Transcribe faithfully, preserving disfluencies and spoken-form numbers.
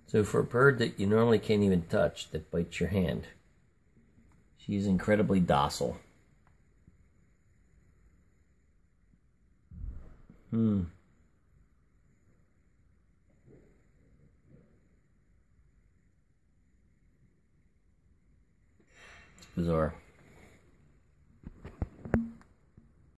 So for a bird that you normally can't even touch, that bites your hand, she's incredibly docile. Hmm. It's bizarre.